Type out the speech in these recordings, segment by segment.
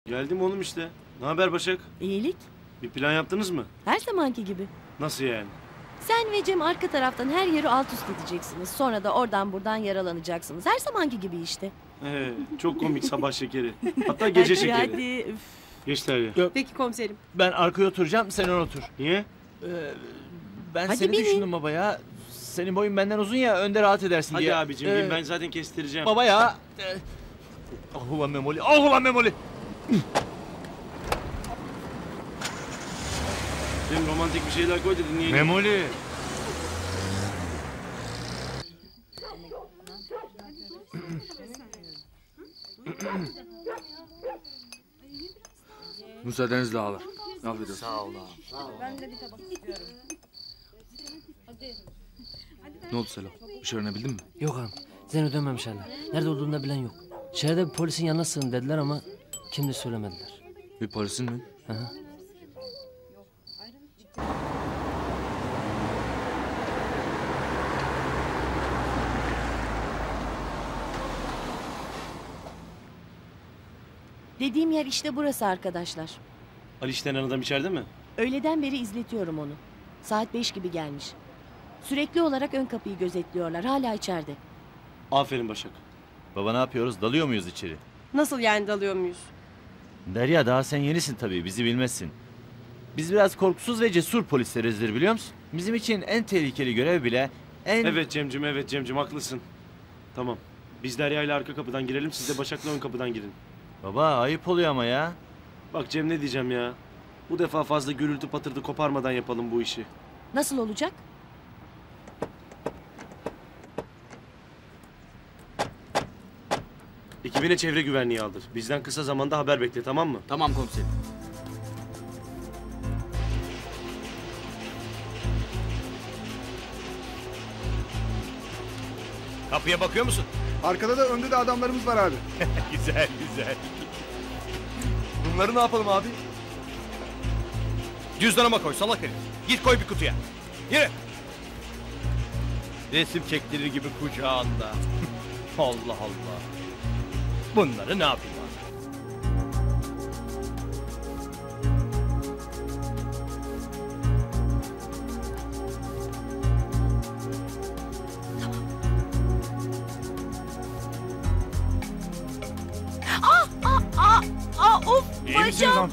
Geldim oğlum işte. Ne haber Başak? İyilik. Bir plan yaptınız mı? Her zamanki gibi. Nasıl yani? Sen ve Cem arka taraftan her yeri alt üst edeceksiniz. Sonra da oradan buradan yaralanacaksınız. Her zamanki gibi işte. Çok komik sabah şekeri. Hatta gece hadi, şekeri. hadi. Üf. Geç Derya. Peki komiserim. Ben arkaya oturacağım, sen ön otur. Niye? Ben Hadi seni binin. düşündüm baba ya. Senin boyun benden uzun ya, önde rahat edersin Hadi diye. abicim bin, ben zaten kestireceğim. Baba ya. Ah ulan Memoli, ah ulan Memoli. Cem romantik bir şeyler koy da dinleyelim. Memoli. Müsaadenizle ağalar. Affedersin. Sağ ol Ne oldu Selam? Bir şey öğrenebildin mi? Yok ağam. Sen ödememiş hala. Nerede olduğunu da bilen yok. Şehirde bir polisin yanına sığın dediler ama kimdir söylemediler. Bir polisin mi? Hı hı. Dediğim yer işte burası arkadaşlar. Ali denen adam içeride mi? Öğleden beri izletiyorum onu. Saat 5 gibi gelmiş. Sürekli olarak ön kapıyı gözetliyorlar. Hala içeride. Aferin Başak. Baba ne yapıyoruz? Dalıyor muyuz içeri? Nasıl yani dalıyor muyuz? Derya daha sen yenisin tabii, bizi bilmezsin. Biz biraz korkusuz ve cesur polislerizdir biliyor musun? Bizim için en tehlikeli görev bile en... Evet Cemcim haklısın. Tamam. Biz Derya ile arka kapıdan girelim, siz de Başak'la ön kapıdan girin. Baba ayıp oluyor ama ya. Bak Cem ne diyeceğim ya. Bu defa fazla gürültü patırtı koparmadan yapalım bu işi. Nasıl olacak? Ekibine çevre güvenliği aldır. Bizden kısa zamanda haber bekle, tamam mı? Tamam komiserim. Kapıya bakıyor musun? Arkada da önde de adamlarımız var abi. Güzel güzel. Bunları ne yapalım abi? Cüzdanıma koy salak herif. Git koy bir kutuya. Yürü. Resim çektirir gibi kucağında. Allah Allah. Bunları ne yapayım abi? Of İyi misiniz bacağım.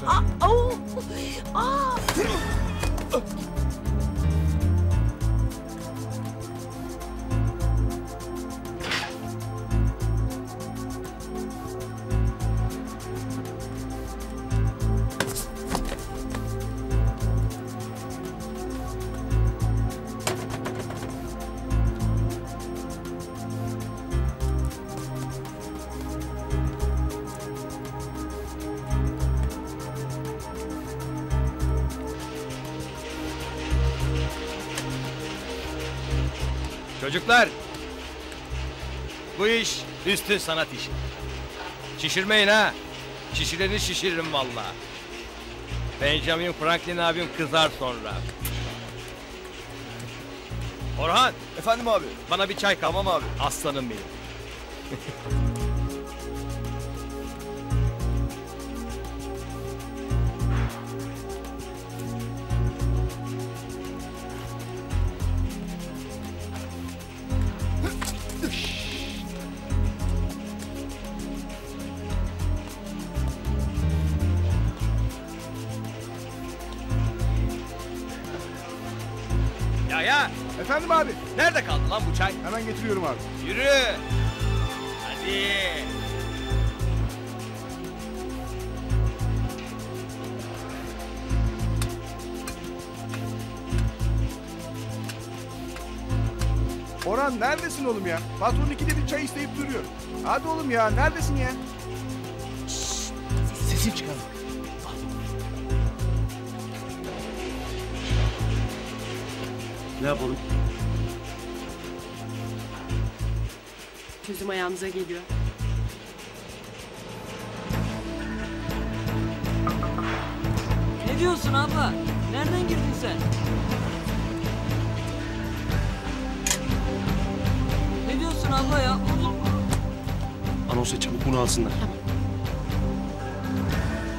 Çocuklar. Bu iş üstün sanat işi. Şişirmeyin ha. Şişireni şişiririm vallahi. Benjamin Franklin abim kızar sonra. Orhan. Efendim abi. Bana bir çay kap. Tamam abi. Aslanım benim. Ya. Efendim abi. Nerede kaldı lan bu çay? Hemen getiriyorum abi. Yürü. Hadi. Orhan neredesin oğlum ya? Patron ikide bir çay isteyip duruyor. Hadi oğlum ya neredesin ya? Sesin çıkarma. Ne yapalım? Çözüm ayağımıza geliyor. Ne diyorsun abla? Nereden girdin sen? Ne diyorsun abla ya? Anons et çabuk bunu alsınlar.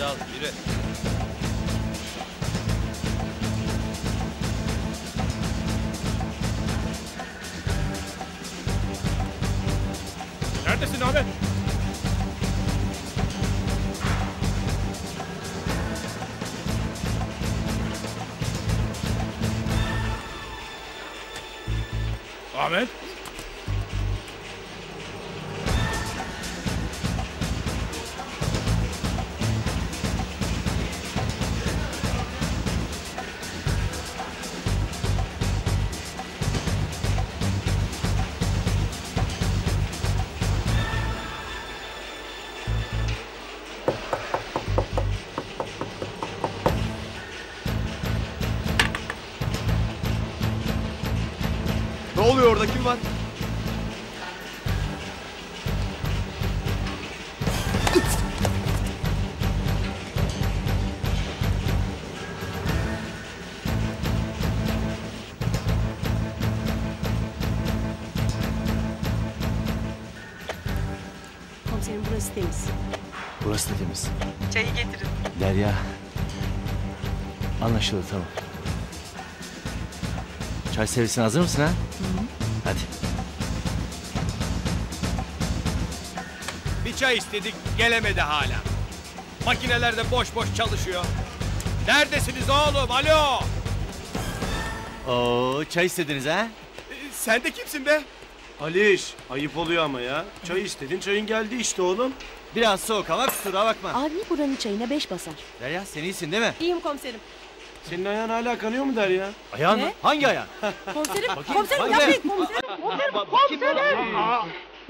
al yürü. Neredesin Ahmet? Ahmet? Ne oluyor orada, kim var? Komiserim burası temiz. Burası da temiz. Çayı getirin. Derya. Anlaşıldı, tamam. Çay servisine hazır mısın ha? Hadi. Bir çay istedik, gelemedi hala. Makineler de boş boş çalışıyor. Neredesiniz oğlum? Alo! Oo, çay istediniz ha? Sen de kimsin be? Aliş, ayıp oluyor ama ya. Çay istedin, çayın geldi işte oğlum. Biraz soğuk ama kusura bakma. Abi buranın çayına 5 basar. Derya sen iyisin değil mi? İyiyim komiserim. Senin ayağın hala kanıyor mu Derya? Ayağın mı? Hangi ayağın? Komiserim, Bakayım, komiserim hangi? yapmayın komiserim. Komiserim.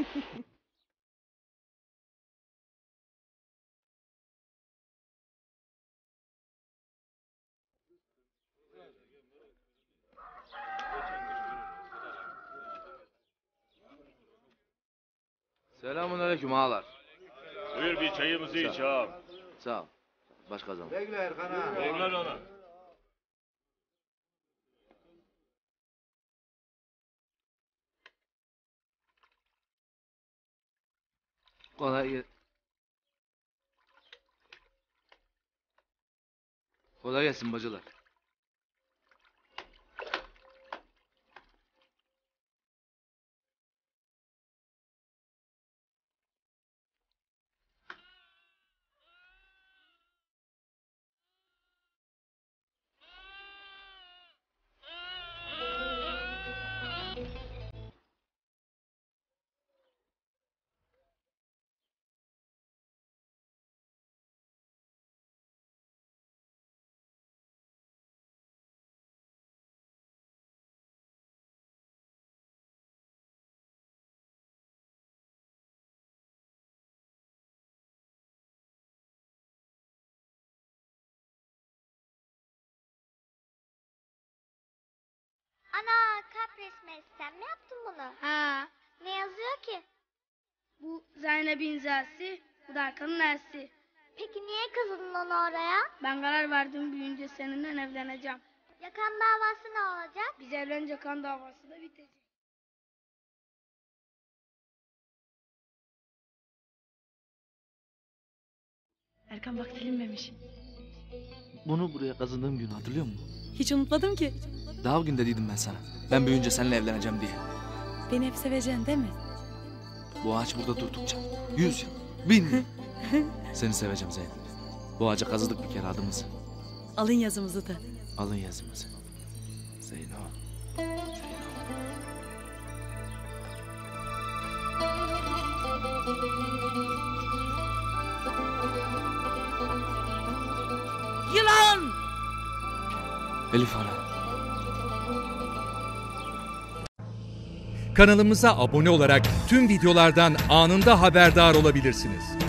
Selamun aleyküm ağalar. Buyur bir çayımızı iç ağam. Sağ ol. Başka zaman. Bekler ona. Kolay gelsin bacılar. Ana, kalp resmi, sen mi yaptın bunu? Ha, Ne yazıyor ki? bu Zeynep'in zesi, bu da Erkan'ın ersi. Peki niye kazıdın onu oraya? Ben karar verdim, büyüyünce seninle evleneceğim. Ya kan davası ne olacak? Biz evlenince kan davası da bitecek. Erkan bak silinmemiş. Bunu buraya kazandığım günü hatırlıyor musun? Hiç unutmadım ki. Daha o gün dediydim ben sana. Ben büyüyünce seninle evleneceğim diye. Beni hep seveceksin değil mi? Bu ağaç burada durdukça 100 yıl, 1000 yıl. Seni seveceğim Zeynep. Bu ağaca kazıdık bir kere adımızı. Alın yazımızı da. Alın yazımızı. Zeyno. Yılan! Elif ana. Kanalımıza abone olarak tüm videolardan anında haberdar olabilirsiniz.